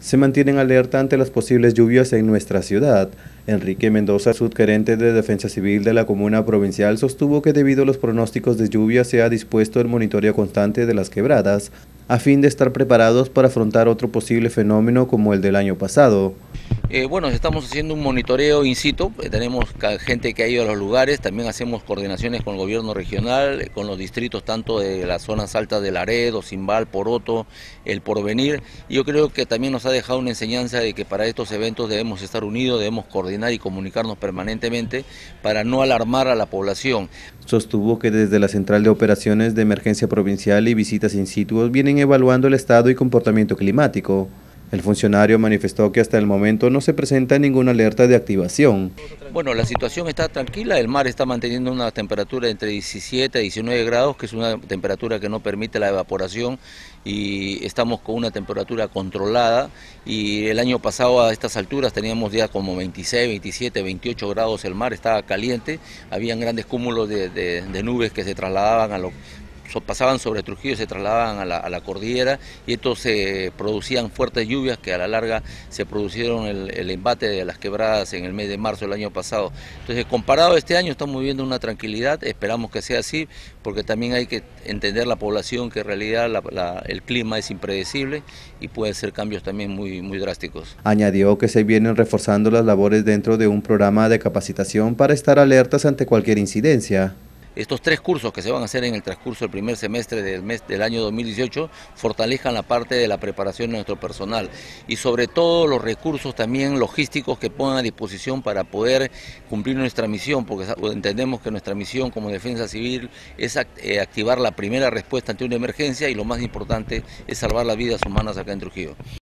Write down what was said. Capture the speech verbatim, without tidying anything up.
se mantienen alerta ante las posibles lluvias en nuestra ciudad. Enrique Mendoza, subgerente de Defensa Civil de la Comuna Provincial, sostuvo que debido a los pronósticos de lluvia se ha dispuesto el monitoreo constante de las quebradas, a fin de estar preparados para afrontar otro posible fenómeno como el del año pasado. Eh, bueno, estamos haciendo un monitoreo in situ, eh, tenemos gente que ha ido a los lugares, también hacemos coordinaciones con el gobierno regional, eh, con los distritos tanto de las zonas altas de Laredo, Cimbal, Poroto, El Porvenir, y yo creo que también nos ha dejado una enseñanza de que para estos eventos debemos estar unidos, debemos coordinar y comunicarnos permanentemente para no alarmar a la población. Sostuvo que desde la Central de Operaciones de Emergencia Provincial y visitas in situ vienen evaluando el estado y comportamiento climático. El funcionario manifestó que hasta el momento no se presenta ninguna alerta de activación. Bueno, la situación está tranquila, el mar está manteniendo una temperatura entre diecisiete a diecinueve grados, que es una temperatura que no permite la evaporación, y estamos con una temperatura controlada, y el año pasado a estas alturas teníamos ya como veintiséis, veintisiete, veintiocho grados, el mar estaba caliente, habían grandes cúmulos de, de, de nubes que se trasladaban a lo pasaban sobre Trujillo y se trasladaban a la, a la cordillera, y estos se eh, producían fuertes lluvias que a la larga se produjeron el, el embate de las quebradas en el mes de marzo del año pasado. Entonces, comparado a este año, estamos viviendo una tranquilidad, esperamos que sea así, porque también hay que entender la población que en realidad la, la, el clima es impredecible y puede ser cambios también muy, muy drásticos. Añadió que se vienen reforzando las labores dentro de un programa de capacitación para estar alertas ante cualquier incidencia. Estos tres cursos que se van a hacer en el transcurso del primer semestre del mes del año dos mil dieciocho fortalezcan la parte de la preparación de nuestro personal y sobre todo los recursos también logísticos que pongan a disposición para poder cumplir nuestra misión, porque entendemos que nuestra misión como Defensa Civil es activar la primera respuesta ante una emergencia, y lo más importante es salvar las vidas humanas acá en Trujillo.